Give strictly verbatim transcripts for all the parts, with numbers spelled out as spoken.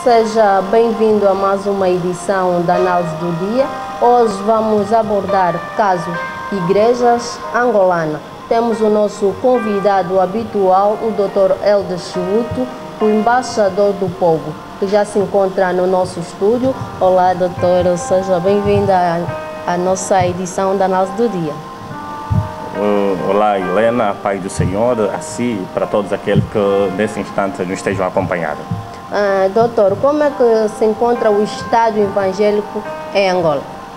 Seja bem-vindo a mais uma edição da Análise do Dia. Hoje vamos abordar o caso Igrejas Angolana. Temos o nosso convidado habitual, o doutor Helder Chiuto, o embaixador do povo, que já se encontra no nosso estúdio. Olá, doutor, seja bem-vindo à nossa edição da Análise do Dia. Olá, Helena, Pai do Senhor, assim para todos aqueles que nesse instante nos estejam acompanhando. Ah, doutor, como é que se encontra o Estado evangélico em Angola?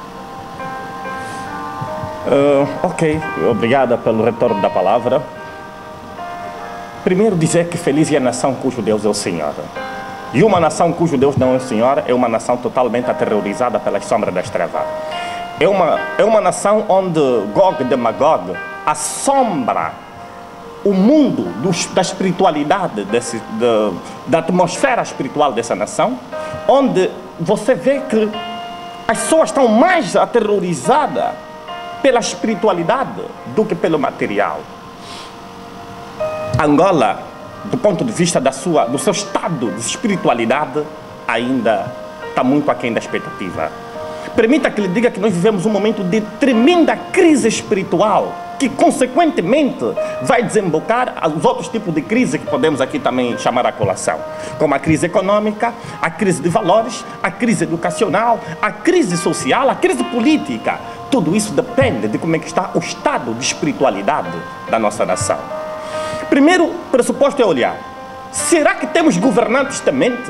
Uh, ok, obrigada pelo retorno da palavra. Primeiro dizer que feliz é a nação cujo Deus é o Senhor. E uma nação cujo Deus não é o Senhor é uma nação totalmente aterrorizada pelas sombras das trevas. É uma, é uma nação onde Gog de Magog assombra o mundo dos, da espiritualidade, desse, de, da atmosfera espiritual dessa nação, onde você vê que as pessoas estão mais aterrorizadas pela espiritualidade do que pelo material. Angola, do ponto de vista da sua, do seu estado de espiritualidade, ainda está muito aquém da expectativa. Permita que lhe diga que nós vivemos um momento de tremenda crise espiritual, que consequentemente vai desembocar os outros tipos de crise que podemos aqui também chamar a colação, como a crise econômica, a crise de valores, a crise educacional, a crise social, a crise política. Tudo isso depende de como é que está o estado de espiritualidade da nossa nação. Primeiro pressuposto é olhar, será que temos governantes tementes?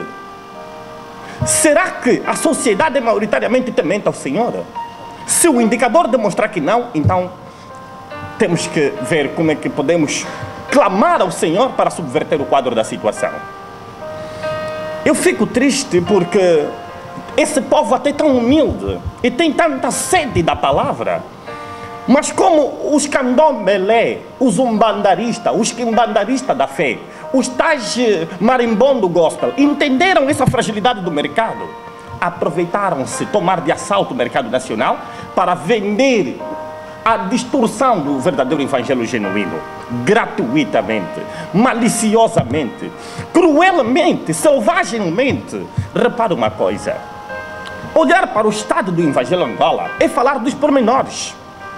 Será que a sociedade é maioritariamente temente ao Senhor? Se o indicador demonstrar que não, então temos que ver como é que podemos clamar ao Senhor para subverter o quadro da situação. Eu fico triste porque esse povo até tão humilde e tem tanta sede da palavra, mas como os candomblé, os umbandaristas, os quimbandaristas da fé, os tais marimbom do gospel, entenderam essa fragilidade do mercado, aproveitaram-se, tomar de assalto o mercado nacional para vender a distorção do verdadeiro evangelho genuíno, gratuitamente, maliciosamente, cruelmente, selvagemmente. Repara uma coisa, olhar para o estado do evangelho Angola é falar dos pormenores.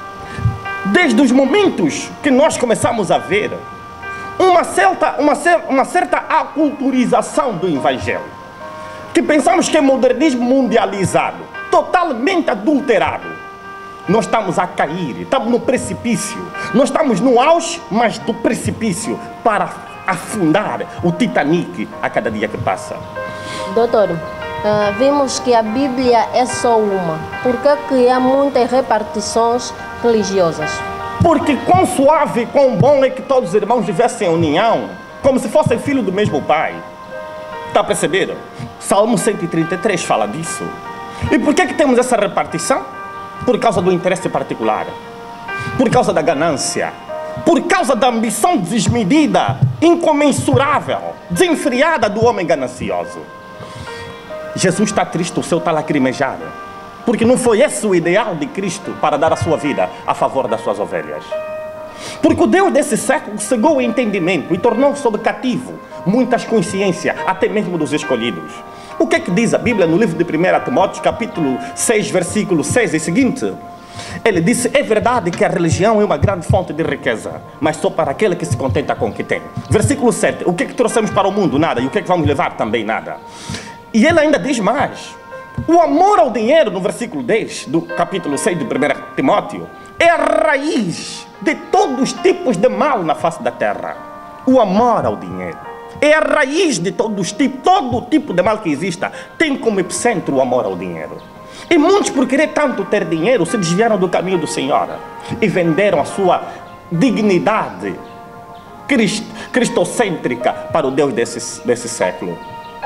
Desde os momentos que nós começamos a ver uma certa, uma, uma certa aculturização do evangelho, que pensamos que é modernismo mundializado, totalmente adulterado, nós estamos a cair, estamos no precipício, nós estamos no auge, mas do precipício, para afundar o Titanic a cada dia que passa. Doutor, uh, vimos que a Bíblia é só uma. Por que que há muitas repartições religiosas? Porque quão suave e quão bom é que todos os irmãos vivessem em união, como se fossem filhos do mesmo pai. Está a perceber? Salmo cento e trinta e três fala disso. E por que que temos essa repartição? Por causa do interesse particular, por causa da ganância, por causa da ambição desmedida, incomensurável, desenfreada do homem ganancioso. Jesus está triste, o céu está lacrimejado, porque não foi esse o ideal de Cristo para dar a sua vida a favor das suas ovelhas. Porque o Deus desse século cegou o entendimento e tornou sob cativo muitas consciências, até mesmo dos escolhidos. O que é que diz a Bíblia no livro de primeira Timóteo, capítulo seis, versículo seis e seguinte? Ele disse, é verdade que a religião é uma grande fonte de riqueza, mas só para aquele que se contenta com o que tem. Versículo sete, o que é que trouxemos para o mundo? Nada. E o que é que vamos levar? Também nada. E ele ainda diz mais, o amor ao dinheiro, no versículo dez, do capítulo seis de primeira Timóteo, é a raiz de todos os tipos de mal na face da terra. O amor ao dinheiro é a raiz de todos os tipos, todo tipo de mal que exista, tem como epicentro o amor ao dinheiro. E muitos, por querer tanto ter dinheiro, se desviaram do caminho do Senhor e venderam a sua dignidade crist, cristocêntrica para o Deus desse, desse século.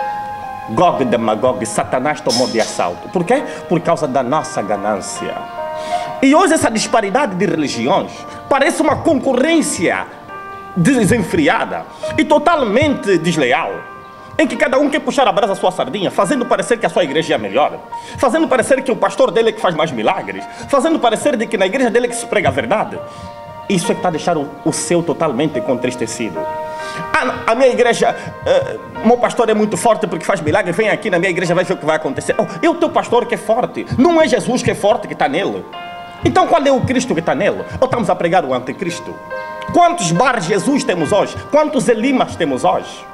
Gog de Magog, Satanás tomou de assalto. Por quê? Por causa da nossa ganância. E hoje essa disparidade de religiões parece uma concorrência desenfreada e totalmente desleal, em que cada um quer puxar a brasa à sua sardinha, fazendo parecer que a sua igreja é a melhor, fazendo parecer que o pastor dele é que faz mais milagres, fazendo parecer de que na igreja dele é que se prega a verdade. Isso é que está a deixar o, o céu totalmente contristecido. A, a minha igreja, uh, meu pastor é muito forte porque faz milagre, vem aqui na minha igreja, vai ver o que vai acontecer. Oh, é o teu pastor que é forte, não é Jesus que é forte que está nele. Então qual é o Cristo que está nele? Ou estamos a pregar o anticristo? Quantos Bar Jesus temos hoje? Quantos Elimas temos hoje?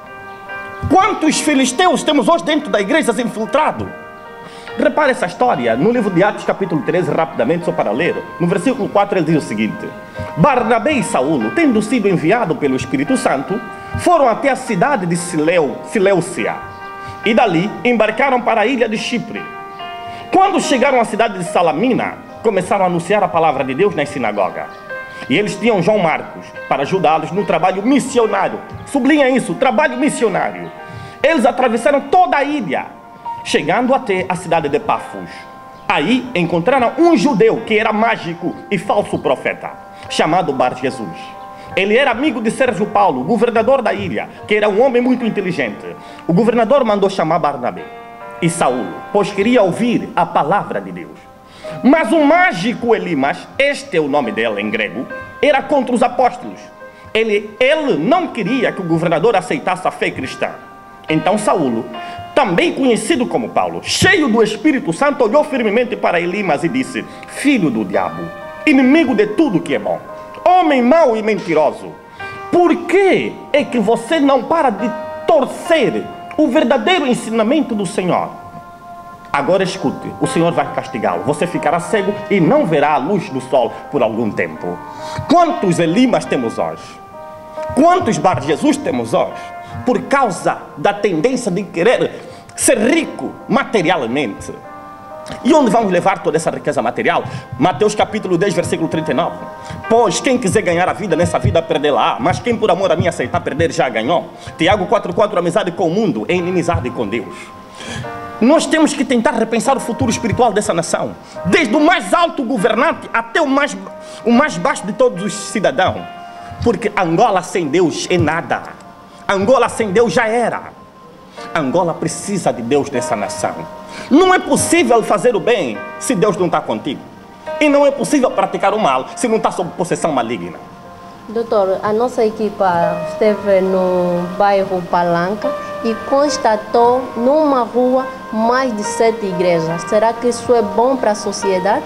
Quantos filisteus temos hoje dentro da igreja infiltrado? Repare essa história no livro de Atos capítulo treze, rapidamente, só para ler. No versículo quatro ele diz o seguinte: Barnabé e Saulo, tendo sido enviados pelo Espírito Santo, foram até a cidade de Sileu, Sileucia, e dali embarcaram para a ilha de Chipre. Quando chegaram à cidade de Salamina, começaram a anunciar a palavra de Deus nas sinagogas. E eles tinham João Marcos para ajudá-los no trabalho missionário. Sublinha isso, trabalho missionário. Eles atravessaram toda a ilha, chegando até a cidade de Pafos. Aí encontraram um judeu que era mágico e falso profeta, chamado Bar Jesus. Ele era amigo de Sérgio Paulo, governador da ilha, que era um homem muito inteligente. O governador mandou chamar Barnabé e Saulo, pois queria ouvir a palavra de Deus. Mas o mágico Elimas, este é o nome dele em grego, era contra os apóstolos. Ele, ele não queria que o governador aceitasse a fé cristã. Então Saulo, também conhecido como Paulo, cheio do Espírito Santo, olhou firmemente para Elimas e disse: Filho do diabo, inimigo de tudo que é bom, homem mau e mentiroso, por que é que você não para de torcer o verdadeiro ensinamento do Senhor? Agora escute, o Senhor vai castigá-lo. Você ficará cego e não verá a luz do sol por algum tempo. Quantos Elimas temos hoje? Quantos Bar Jesus temos hoje? Por causa da tendência de querer ser rico materialmente. E onde vamos levar toda essa riqueza material? Mateus capítulo dez, versículo trinta e nove. Pois quem quiser ganhar a vida nessa vida, perdê-la-á. Mas quem por amor a mim aceitar perder, já ganhou. Tiago quatro, quatro. Amizade com o mundo é inimizade com Deus. Nós temos que tentar repensar o futuro espiritual dessa nação, desde o mais alto governante até o mais, o mais baixo de todos os cidadãos. Porque Angola sem Deus é nada. Angola sem Deus já era. Angola precisa de Deus nessa nação. Não é possível fazer o bem se Deus não está contigo. E não é possível praticar o mal se não está sob possessão maligna. Doutor, a nossa equipa esteve no bairro Palanca e constatou numa rua mais de sete igrejas. Será que isso é bom para a sociedade?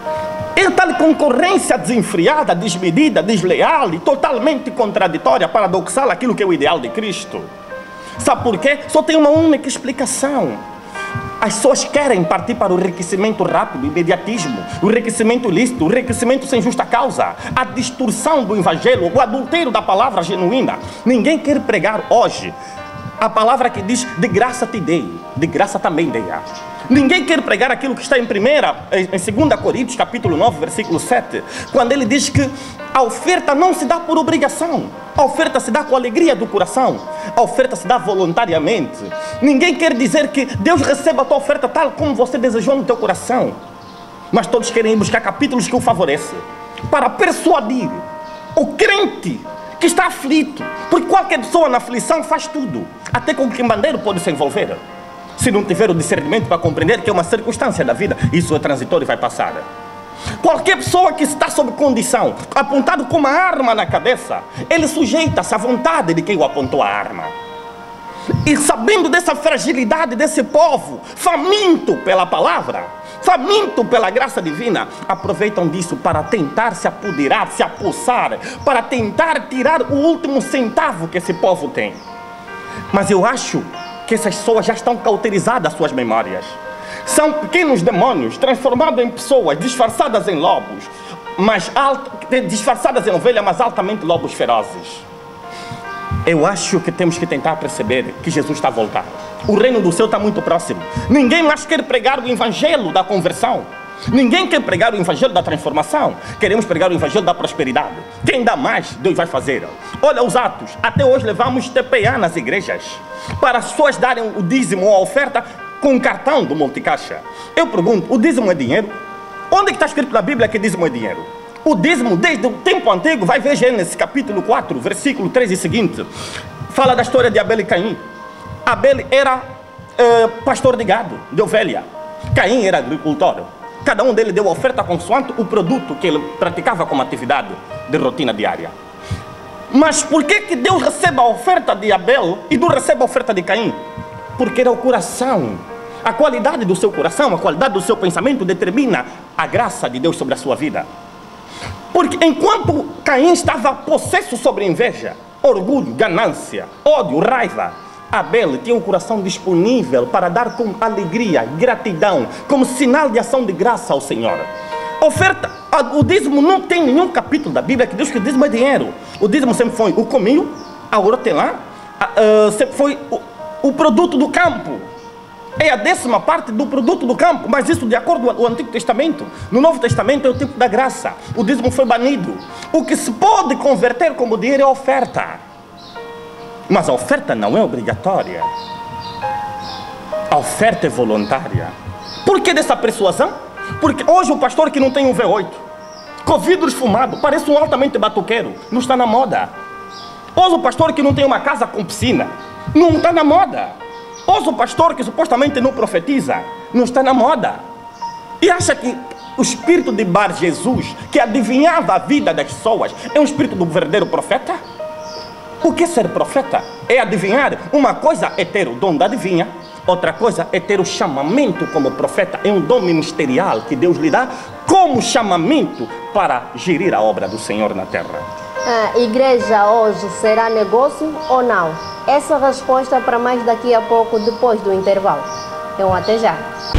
É tal concorrência desenfreada, desmedida, desleal e totalmente contraditória, paradoxal, aquilo que é o ideal de Cristo. Sabe por quê? Só tem uma única explicação. As pessoas querem partir para o enriquecimento rápido, o imediatismo, o enriquecimento ilícito, o enriquecimento sem justa causa, a distorção do evangelho, o adultério da palavra genuína. Ninguém quer pregar hoje a palavra que diz: de graça te dei, de graça também dei. Ninguém quer pregar aquilo que está em primeira, em segunda Coríntios, capítulo nove, versículo sete, quando ele diz que a oferta não se dá por obrigação, a oferta se dá com alegria do coração, a oferta se dá voluntariamente. Ninguém quer dizer que Deus receba a tua oferta tal como você desejou no teu coração, mas todos querem buscar capítulos que o favorecem, para persuadir o crente que está aflito, porque qualquer pessoa na aflição faz tudo, até com que bandeiro pode se envolver. Se não tiver o discernimento para compreender que é uma circunstância da vida, isso é transitório e vai passar. Qualquer pessoa que está sob condição, apontado com uma arma na cabeça, ele sujeita-se à vontade de quem o apontou a arma. E sabendo dessa fragilidade desse povo, faminto pela palavra, faminto pela graça divina, aproveitam disso para tentar se apoderar, se apossar, para tentar tirar o último centavo que esse povo tem. Mas eu acho que essas pessoas já estão cauterizadas às suas memórias. São pequenos demônios transformados em pessoas, disfarçadas em lobos, mas alto, disfarçadas em ovelha, mas altamente lobos ferozes. Eu acho que temos que tentar perceber que Jesus está a voltar. O reino do céu está muito próximo. Ninguém mais quer pregar o evangelho da conversão. Ninguém quer pregar o evangelho da transformação. Queremos pregar o evangelho da prosperidade. Quem dá mais, Deus vai fazer. Olha os atos. Até hoje levamos T P A nas igrejas, para as pessoas darem o dízimo ou a oferta com o cartão do Multicaixa. Eu pergunto, o dízimo é dinheiro? Onde é que está escrito na Bíblia que dízimo é dinheiro? O dízimo, desde o tempo antigo, vai ver Gênesis capítulo quatro, versículo três e seguinte. Fala da história de Abel e Caim. Abel era uh, pastor de gado, de ovelha. Caim era agricultor. Cada um deles deu oferta consoante o produto que ele praticava como atividade de rotina diária. Mas por que que Deus recebe a oferta de Abel e não recebe a oferta de Caim? Porque era o coração. A qualidade do seu coração, a qualidade do seu pensamento determina a graça de Deus sobre a sua vida. Porque enquanto Caim estava possesso sobre inveja, orgulho, ganância, ódio, raiva, Abel tinha um coração disponível para dar com alegria, gratidão, como sinal de ação de graça ao Senhor. Oferta, o dízimo não tem nenhum capítulo da Bíblia que diz que o dízimo é dinheiro. O dízimo sempre foi o cominho, a hortelã, a, a, sempre foi o, o produto do campo. É a décima parte do produto do campo, mas isso de acordo com o Antigo Testamento. No Novo Testamento é o tempo da graça. O dízimo foi banido. O que se pode converter como dinheiro é a oferta. Mas a oferta não é obrigatória. A oferta é voluntária. Por que dessa persuasão? Porque hoje o pastor que não tem um V oito, com vidros fumados, parece um altamente batuqueiro, não está na moda. Hoje o pastor que não tem uma casa com piscina, não está na moda. Hoje o pastor que supostamente não profetiza, não está na moda. E acha que o espírito de Bar Jesus, que adivinhava a vida das pessoas, é um espírito do verdadeiro profeta? O que é ser profeta? É adivinhar. Uma coisa é ter o dom da adivinha, outra coisa é ter o chamamento como profeta. É um dom ministerial que Deus lhe dá como chamamento para gerir a obra do Senhor na terra. A igreja hoje será negócio ou não? Essa resposta para mais daqui a pouco, depois do intervalo. Então, até já.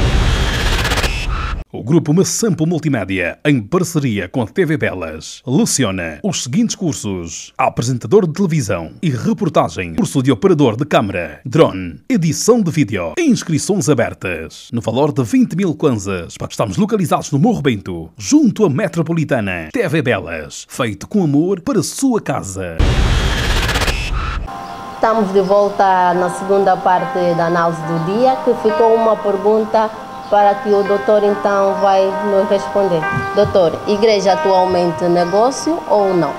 O Grupo Massampo Multimédia, em parceria com a T V Belas, leciona os seguintes cursos: apresentador de televisão e reportagem, curso de operador de câmara, drone, edição de vídeo, inscrições abertas, no valor de vinte mil kwanzas. Estamos localizados no Morro Bento, junto à Metropolitana. T V Belas, feito com amor para a sua casa. Estamos de volta na segunda parte da análise do dia, que ficou uma pergunta para que o doutor então vai nos responder. Doutor, igreja atualmente negócio ou não?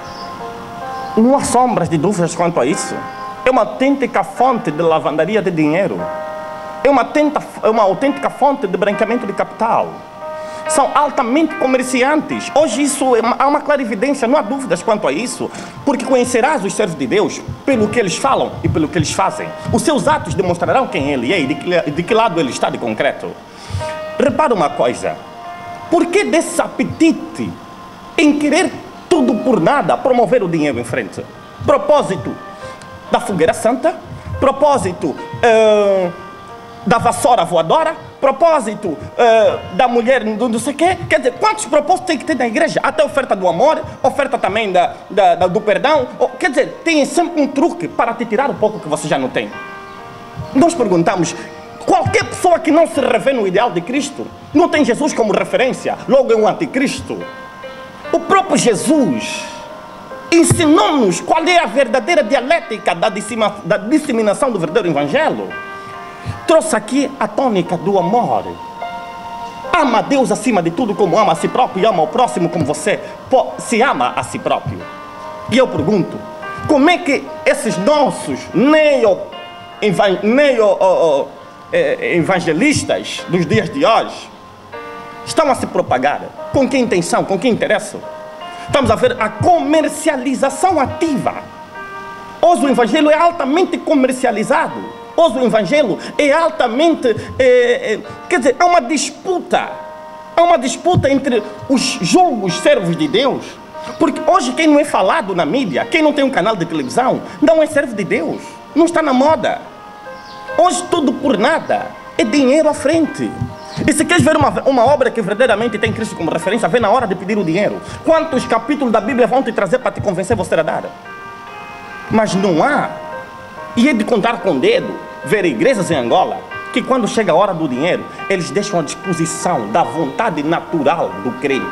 Não há sombras de dúvidas quanto a isso. É uma autêntica fonte de lavandaria de dinheiro. É uma, tenta, é uma autêntica fonte de branqueamento de capital. São altamente comerciantes. Hoje isso é uma, há uma clara evidência, não há dúvidas quanto a isso, porque conhecerás os servos de Deus pelo que eles falam e pelo que eles fazem. Os seus atos demonstrarão quem ele é e de que, de que lado ele está de concreto. Repara uma coisa, por que desse apetite em querer tudo por nada promover o dinheiro em frente? Propósito da fogueira santa, propósito uh, da vassoura voadora, propósito uh, da mulher do não sei o quê. Quer dizer, quantos propósitos tem que ter na igreja? Até oferta do amor, oferta também da, da, da, do perdão. Quer dizer, tem sempre um truque para te tirar o pouco que você já não tem. Nós perguntamos, qualquer pessoa que não se revê no ideal de Cristo, não tem Jesus como referência, logo é um anticristo. O próprio Jesus ensinou-nos qual é a verdadeira dialética da, dissima, da disseminação do verdadeiro evangelho. Trouxe aqui a tônica do amor. Ama a Deus acima de tudo como ama a si próprio e ama o próximo como você se ama a si próprio. E eu pergunto, como é que esses nossos neo, neo oh, oh, eh, evangelistas dos dias de hoje estão a se propagar? Com que intenção? Com que interesse? Estamos a ver a comercialização ativa. Hoje o evangelho é altamente comercializado. Hoje o evangelho é altamente, é, é, quer dizer, há uma disputa, há uma disputa entre os julgos servos de Deus, porque hoje quem não é falado na mídia, quem não tem um canal de televisão, não é servo de Deus, não está na moda. Hoje tudo por nada, é dinheiro à frente. E se queres ver uma, uma obra que verdadeiramente tem Cristo como referência, vê na hora de pedir o dinheiro. Quantos capítulos da Bíblia vão te trazer para te convencer você a dar? Mas não há. E é de contar com o dedo, ver igrejas em Angola, que quando chega a hora do dinheiro, eles deixam à disposição da vontade natural do crente,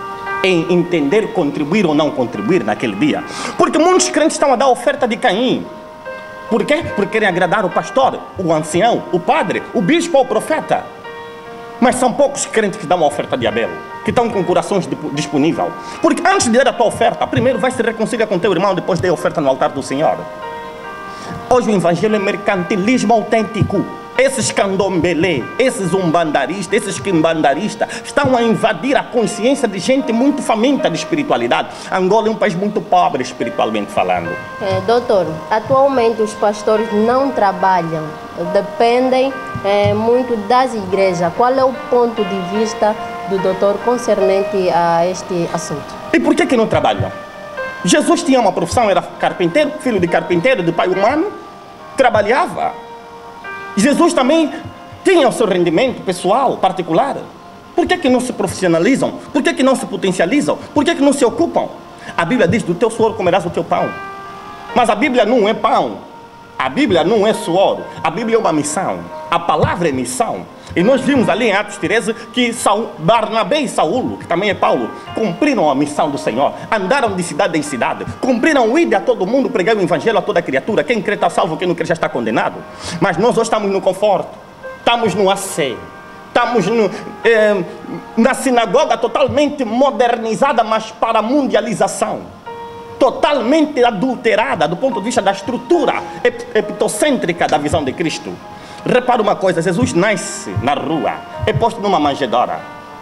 em entender, contribuir ou não contribuir naquele dia. Porque muitos crentes estão a dar a oferta de Caim. Por quê? Porque querem agradar o pastor, o ancião, o padre, o bispo ou o profeta. Mas são poucos crentes que dão a oferta de Abel, que estão com corações disponíveis. Porque antes de dar a tua oferta, primeiro vai se reconciliar com teu irmão, depois dê a oferta no altar do Senhor. Hoje o evangelho é mercantilismo autêntico. esses candomblé, esses umbandaristas, esses quimbandaristas estão a invadir a consciência de gente muito faminta de espiritualidade. Angola é um país muito pobre espiritualmente falando. É, doutor, atualmente os pastores não trabalham, dependem é, muito das igrejas. Qual é o ponto de vista do doutor concernente a este assunto? E por que que não trabalham? Jesus tinha uma profissão, era carpinteiro, filho de carpinteiro, de pai humano, trabalhava. Jesus também tinha o seu rendimento pessoal, particular. Por que que não se profissionalizam? Por que que não se potencializam? Por que que não se ocupam? A Bíblia diz, do teu suor comerás o teu pão. Mas a Bíblia não é pão. A Bíblia não é suor. A Bíblia é uma missão. A palavra é missão. E nós vimos ali em Atos treze que Saul, Barnabé e Saulo, que também é Paulo, cumpriram a missão do Senhor. Andaram de cidade em cidade. Cumpriram o ide a todo mundo, pregar o evangelho a toda criatura. Quem crê está salvo, quem não crê já está condenado. Mas nós hoje estamos no conforto. Estamos no A C. Estamos no, eh, na sinagoga totalmente modernizada, mas para a mundialização. Totalmente adulterada do ponto de vista da estrutura epitocêntrica da visão de Cristo. Repara uma coisa, Jesus nasce na rua, é posto numa manjedoura.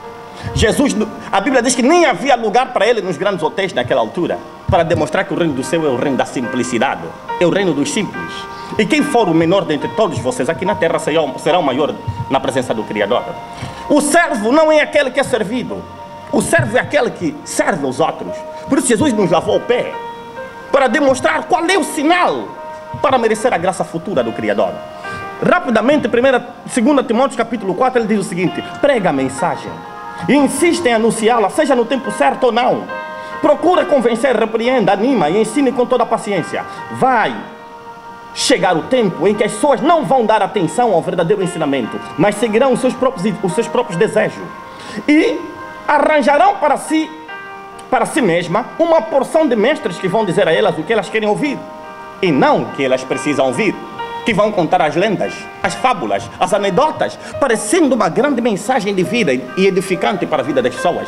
Jesus, a Bíblia diz que nem havia lugar para ele nos grandes hotéis naquela altura, para demonstrar que o reino do céu é o reino da simplicidade, é o reino dos simples. E quem for o menor dentre todos vocês aqui na terra será o maior na presença do Criador. O servo não é aquele que é servido, o servo é aquele que serve aos outros. Por isso Jesus nos lavou o pé, para demonstrar qual é o sinal para merecer a graça futura do Criador. Rapidamente, primeira, segunda Timóteo capítulo quatro, ele diz o seguinte: prega a mensagem e insiste em anunciá-la, seja no tempo certo ou não. Procura convencer, repreenda, anima e ensine com toda a paciência. Vai chegar o tempo em que as pessoas não vão dar atenção ao verdadeiro ensinamento, mas seguirão os seus próprios, os seus próprios desejos e arranjarão para si, para si mesma, uma porção de mestres que vão dizer a elas o que elas querem ouvir e não o que elas precisam ouvir, que vão contar as lendas, as fábulas, as anedotas, parecendo uma grande mensagem de vida e edificante para a vida das pessoas.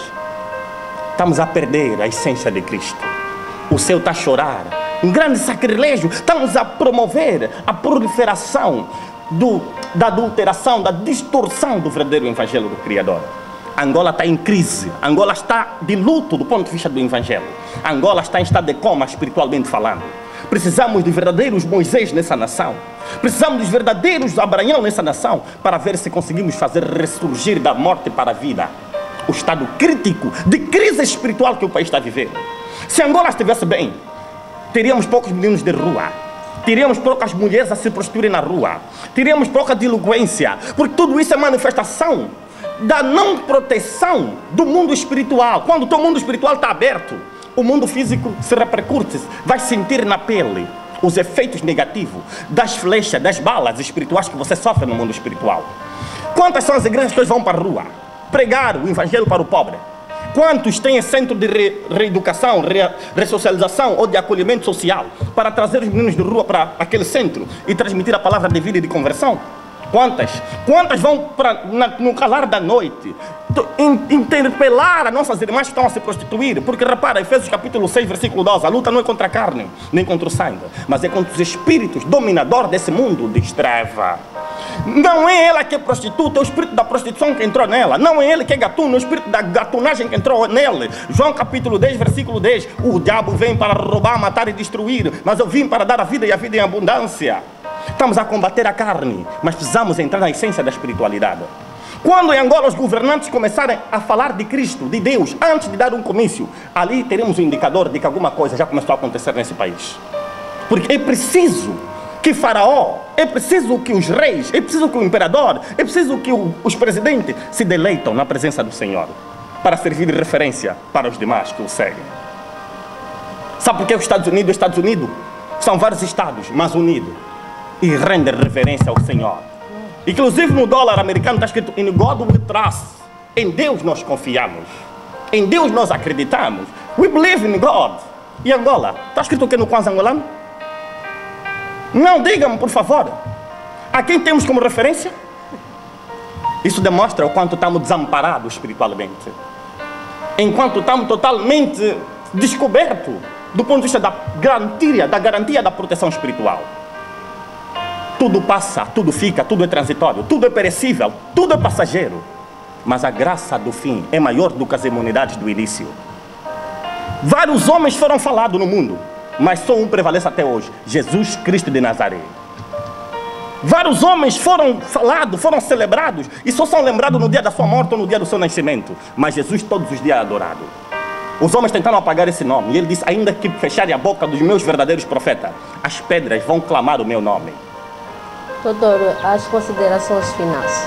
Estamos a perder a essência de Cristo. O céu está a chorar. Um grande sacrilégio. Estamos a promover a proliferação do, da adulteração, da distorção do verdadeiro evangelho do Criador. Angola está em crise. Angola está de luto do ponto de vista do evangelho. Angola está em estado de coma, espiritualmente falando. Precisamos de verdadeiros Moisés nessa nação. Precisamos dos verdadeiros Abraão nessa nação, para ver se conseguimos fazer ressurgir da morte para a vida o estado crítico de crise espiritual que o país está vivendo. Se Angola estivesse bem, teríamos poucos meninos de rua, teríamos poucas mulheres a se prostituírem na rua, teríamos pouca delinquência, porque tudo isso é manifestação da não proteção do mundo espiritual. Quando o teu mundo espiritual está aberto, o mundo físico se repercute, vai sentir na pele os efeitos negativos das flechas, das balas espirituais que você sofre no mundo espiritual. Quantas são as igrejas que hoje vão para a rua pregar o evangelho para o pobre? Quantos têm centro de re, reeducação, re, ressocialização ou de acolhimento social para trazer os meninos de rua para aquele centro e transmitir a palavra de vida e de conversão? Quantas? Quantas vão pra, na, no calar da noite in, interpelar as nossas irmãs que estão a se prostituir? Porque repara, Efésios capítulo seis, versículo doze, a luta não é contra a carne, nem contra o sangue, mas é contra os espíritos dominadores desse mundo de treva. Não é ela que é prostituta, é o espírito da prostituição que entrou nela. Não é ele que é gatuno, é o espírito da gatunagem que entrou nele. João capítulo dez, versículo dez, o diabo vem para roubar, matar e destruir, mas eu vim para dar a vida e a vida em abundância. Estamos a combater a carne, mas precisamos entrar na essência da espiritualidade. Quando em Angola os governantes começarem a falar de Cristo, de Deus, antes de dar um comício, ali teremos um indicador de que alguma coisa já começou a acontecer nesse país. Porque é preciso que Faraó, é preciso que os reis, é preciso que o imperador, é preciso que o, os presidentes se deleitam na presença do Senhor, para servir de referência para os demais que o seguem. Sabe por que os Estados Unidos, os Estados Unidos são vários estados, mas unidos, e render reverência ao Senhor. Inclusive no dólar americano está escrito In God we trust. Em Deus nós confiamos, em Deus nós acreditamos. We believe in God. E Angola, está escrito o que no Kwanza angolano? Não, digam-me por favor, a quem temos como referência? Isso demonstra o quanto estamos desamparados espiritualmente, enquanto estamos totalmente descobertos do ponto de vista da garantia, da garantia da proteção espiritual. Tudo passa, tudo fica, tudo é transitório, tudo é perecível, tudo é passageiro. Mas a graça do fim é maior do que as imunidades do início. Vários homens foram falados no mundo, mas só um prevalece até hoje: Jesus Cristo de Nazaré. Vários homens foram falados, foram celebrados, e só são lembrados no dia da sua morte ou no dia do seu nascimento. Mas Jesus todos os dias é adorado. Os homens tentaram apagar esse nome, e ele disse: ainda que fecharem a boca dos meus verdadeiros profetas, as pedras vão clamar o meu nome. Doutor, as considerações finais.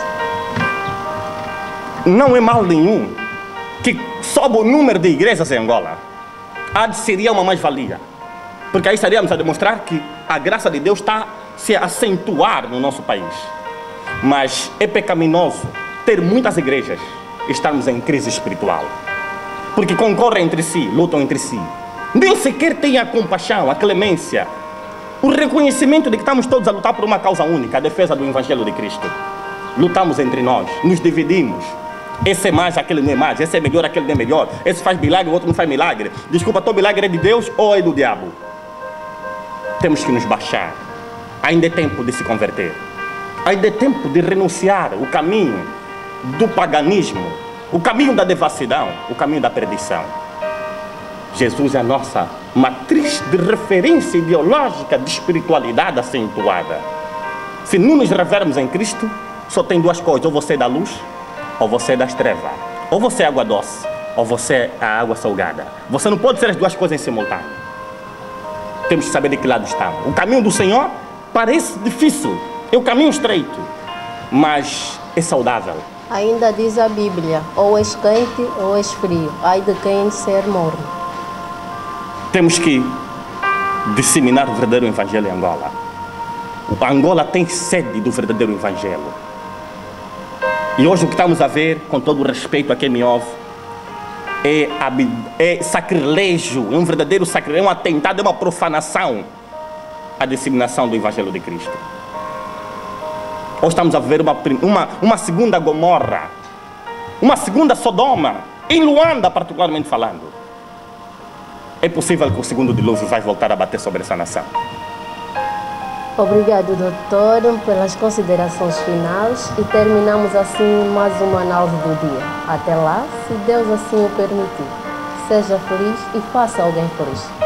Não é mal nenhum que sobe o número de igrejas em Angola. Há de seria uma mais-valia, porque aí estaríamos a demonstrar que a graça de Deus está se acentuar no nosso país. Mas é pecaminoso ter muitas igrejas e estarmos em crise espiritual, porque concorrem entre si, lutam entre si, nem sequer têm a compaixão, a clemência, o reconhecimento de que estamos todos a lutar por uma causa única, a defesa do Evangelho de Cristo. Lutamos entre nós, nos dividimos. Esse é mais, aquele não é mais, esse é melhor, aquele não é melhor, esse faz milagre, o outro não faz milagre. Desculpa, teu milagre é de Deus ou é do diabo? Temos que nos baixar. Ainda é tempo de se converter. Ainda é tempo de renunciar o caminho do paganismo, o caminho da devassidão, o caminho da perdição. Jesus é a nossa matriz de referência ideológica de espiritualidade acentuada. Se não nos revermos em Cristo, só tem duas coisas: ou você é da luz, ou você é das trevas. Ou você é água doce, ou você é a água salgada. Você não pode ser as duas coisas em simultâneo. Temos que saber de que lado estamos. O caminho do Senhor parece difícil, é o caminho estreito, mas é saudável. Ainda diz a Bíblia: ou és quente ou és frio, ai de quem ser morno. Temos que disseminar o verdadeiro Evangelho em Angola. A Angola tem sede do verdadeiro Evangelho. E hoje o que estamos a ver, com todo o respeito a quem me ouve, é, é sacrilégio, é um verdadeiro sacrilégio, é um atentado, é uma profanação à disseminação do Evangelho de Cristo. Hoje estamos a ver uma, uma, uma segunda Gomorra, uma segunda Sodoma, em Luanda particularmente falando. É possível que o segundo dilúvio vai voltar a bater sobre essa nação. Obrigado, doutor, pelas considerações finais, e terminamos assim mais uma análise do dia. Até lá, se Deus assim o permitir. Seja feliz e faça alguém feliz.